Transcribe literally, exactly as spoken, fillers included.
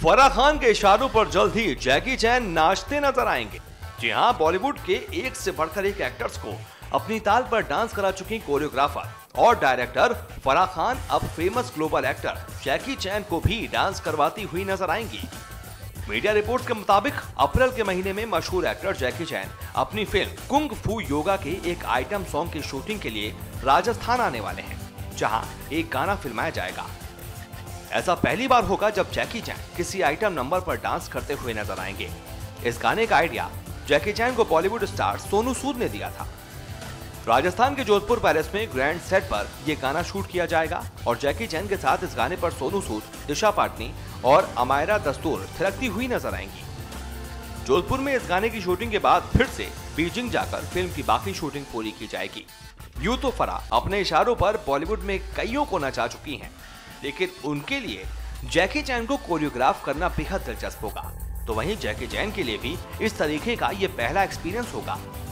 फराह खान के इशारों पर जल्द ही जैकी चैन नाचते नजर आएंगे। जी हां, बॉलीवुड के एक से बढ़कर एक एक्टर्स को अपनी ताल पर डांस करा चुकी कोरियोग्राफर और डायरेक्टर फराह खान अब famous global actor Jackie Chan को भी डांस करवाती हुई नजर आएंगी। मीडिया रिपोर्ट्स के मुताबिक अप्रैल के महीने में मशहूर एक्टर जैकी चैन अपनी फिल्म कुंग फू योगा के एक आइटम सॉन्ग की शूटिंग के लिए राजस्थान आने वाले हैं, जहां एक गाना फिल्माया जाएगा। ऐसा पहली बार होगा जब जैकी चैन किसी आइटम नंबर पर डांस करते हुए नजर आएंगे। इस गाने का आइडिया जैकी चैन को बॉलीवुड स्टार सोनू सूद ने दिया था। राजस्थान के जोधपुर पैलेस में ग्रैंड सेट पर यह गाना शूट किया जाएगा और जैकी चैन के साथ इस गाने पर सोनू सूद, दिशा पाटनी और अमायरा दस्तूर थिरकती हुई नजर आएंगी। जोधपुर में इस गाने की शूटिंग के बाद फिर से बीजिंग जाकर फिल्म की बाकी शूटिंग पूरी की जाएगी। यूं तो फराह अपने इशारों पर बॉलीवुड में कईयों को नचा चुकी हैं, लेकिन उनके लिए जैकी चैन को कोरियोग्राफ करना बेहद दिलचस्प होगा। तो वहीं जैकी चैन के लिए भी इस तरीके का ये पहला एक्सपीरियंस होगा।